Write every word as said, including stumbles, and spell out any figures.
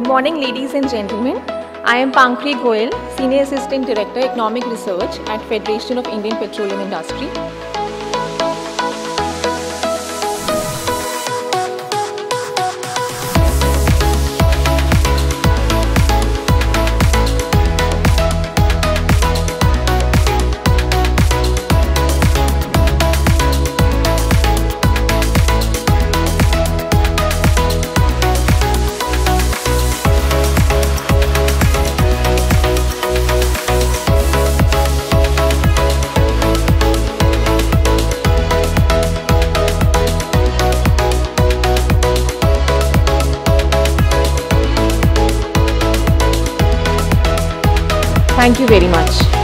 morning, ladies and gentlemen. I am Pankri Goyal, Senior Assistant Director, Economic Research at Federation of Indian Petroleum Industry. Thank you very much.